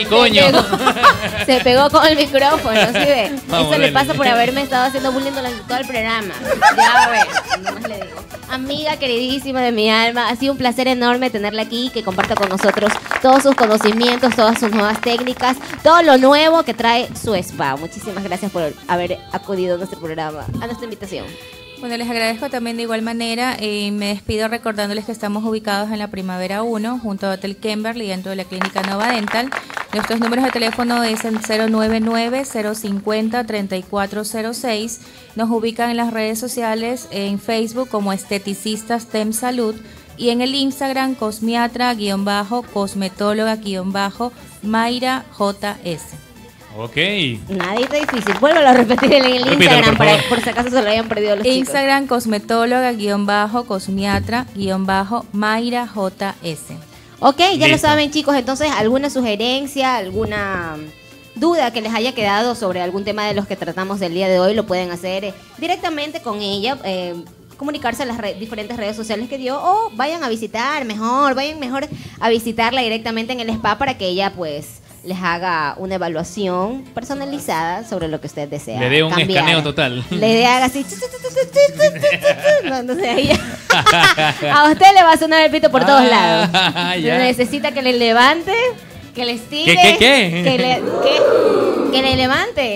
el coño. Se pegó, se pegó con el micrófono, ¿sí ve? Vamos, Eso le dale. pasa por haberme estado haciendo bullying durante todo el programa. Ya ves, nomás le digo. Amiga queridísima de mi alma, ha sido un placer enorme tenerla aquí, que comparta con nosotros todos sus conocimientos, todas sus nuevas técnicas, todo lo nuevo que trae su spa. Muchísimas gracias por haber acudido a nuestro programa, a nuestra invitación. Bueno, les agradezco también de igual manera. Eh, me despido recordándoles que estamos ubicados en la Primavera uno, junto a Hotel Kimberly, dentro de la clínica Nova Dental. Nuestros números de teléfono es el cero nueve nueve, cero cinco cero, tres cuatro cero seis. Nos ubican en las redes sociales, en Facebook como Esteticistas Tem Salud y en el Instagram Cosmiatra, guión bajo, cosmetóloga, guión bajo, Mayra J S. Ok. Nadita difícil. Vuélvelo a repetir en el Repítalo, Instagram por para favor. por si acaso se lo hayan perdido los chicos. Instagram cosmetóloga, guión bajo, cosmiatra, guión bajo, Mayra J S. Ok, ya lo Listo. saben, chicos. Entonces, alguna sugerencia, alguna duda que les haya quedado sobre algún tema de los que tratamos del día de hoy, lo pueden hacer eh, directamente con ella. Eh, comunicarse a las re- diferentes redes sociales que dio o vayan a visitar mejor, vayan mejor a visitarla directamente en el spa para que ella pues les haga una evaluación personalizada sobre lo que usted desea Le dé un cambiar. escaneo total. Le dé haga así. No, no sé, ahí ya. A usted le va a sonar el pito por todos lados. Ah, ya. Necesita que le levante, que le estire. ¿Qué, qué, qué? Que le, ¿qué? Que le levante.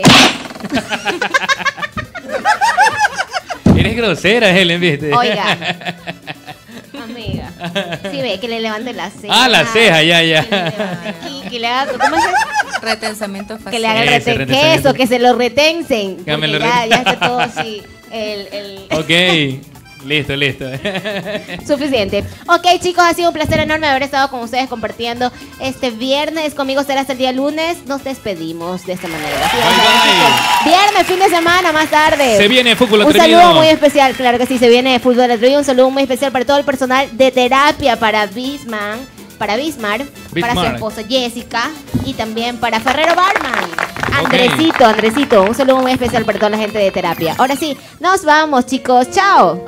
Eres grosera, Helen, ¿viste? Oiga. Amiga. Sí, ve, que le levante la ceja. Ah, la ceja, ya, ya. Que le levante aquí, que le haga, ¿cómo es eso? Retensamiento facial. Que le haga el Ese reten, retensamiento. queso, que se lo retensen. Que me Porque lo ya, reten- ya está todo así. El, el... Ok. Listo, listo. Suficiente. Ok, chicos, ha sido un placer enorme haber estado con ustedes compartiendo este viernes. Conmigo será hasta el día lunes. Nos despedimos de esta manera. Así Bye, es, bye. chicos. Viernes, fin de semana, más tarde. Se viene fútbol Un atrevido. saludo muy especial, claro que sí, se viene fútbol atrevido. Un saludo muy especial para todo el personal de terapia, para Bisman, para Bismar, para su Bismarck. esposa Jessica y también para Ferrero Barman. Ok. Andresito, Andresito, un saludo muy especial para toda la gente de terapia. Ahora sí, nos vamos, chicos. Chao.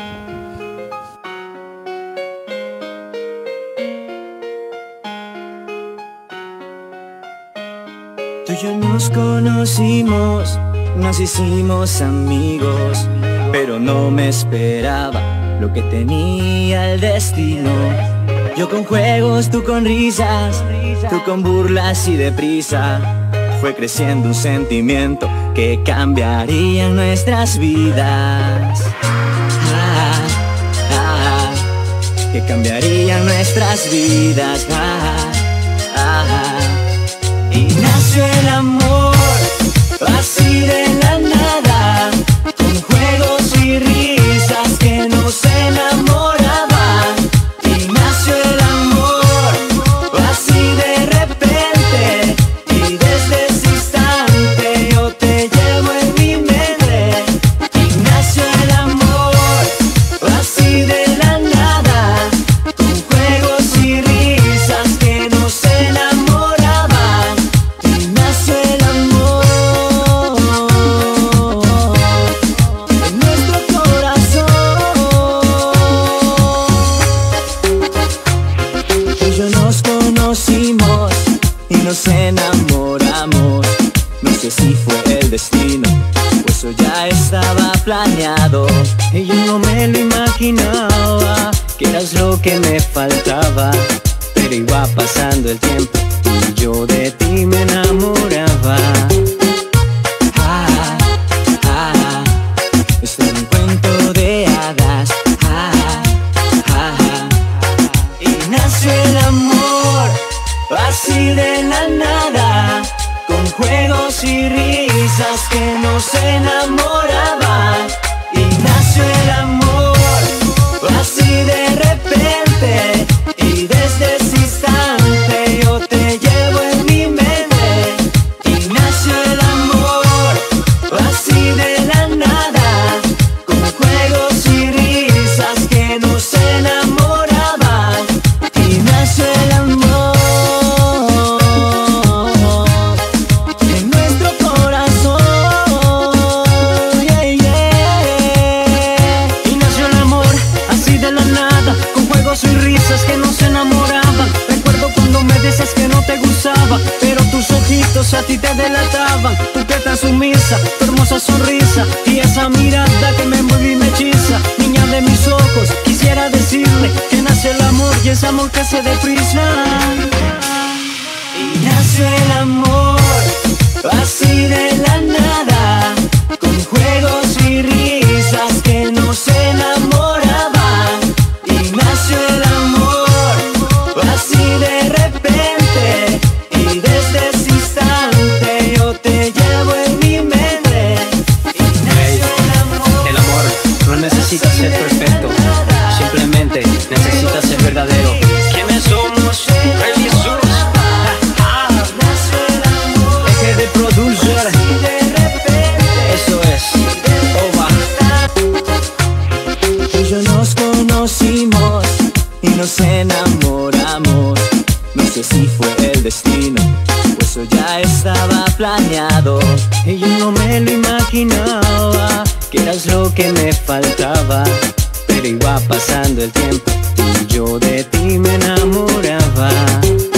Tú y yo nos conocimos, nos hicimos amigos, pero no me esperaba lo que tenía el destino. Yo con juegos, tú con risas, tú con burlas y deprisa. Fue creciendo un sentimiento que cambiaría nuestras vidas. Ah, ah, que cambiaría nuestras vidas. Ah, ah, y nació el amor, así de la nada, con juegos y risas que nos enamoraban. Y nació el amor, así de repente, y desde ese instante yo te llevo en mi mente. Y nació el amor, así de la nada, con juegos y risas que nos enamoraban. Y nació el amor en nuestro corazón. Tú y yo nos conocimos y nos enamoramos. No sé si fue el destino o eso ya estaba planeado. Y yo no me lo imaginaba, que eras lo que me faltaba. Pero iba pasando el tiempo y yo de ti me enamoraba. Ah, ah, esto es un cuento de hadas. Ah, ah, y nació el amor, así de la nada, con juegos y risas que nos enamoraban. Y nació el amor, así de repente, y desde ese instante yo te llevo en mi mente. Y nació el amor, así de la nada, con juegos y risas que nos enamoraban. Y nació el amor en nuestro corazón. Yeah, yeah. ojos a ti te delataban, tu piel tan sumisa, tu hermosa sonrisa y esa mirada que me envuelve y me hechiza. Niña de mis ojos, quisiera decirle que nace el amor y ese amor que se deprisa. Y nace el amor, así de la nada, con juegos y risas que nos enamoraban. Y nació el amor, así de repente, y desde ese instante yo te llevo en mi mente. Y nació el amor. El amor no necesita ser perfecto, simplemente necesita ser verdadero. ¿Quiénes somos? Rey Jesús. Eje de producer. Eso es. Ova. Tú y yo nos conocimos y nos enamoramos. No sé si fue el destino, pues eso ya estaba planeado. Y yo no me lo imaginaba, que eras lo que me faltaba. Pero iba pasando el tiempo y yo de ti me enamoraba.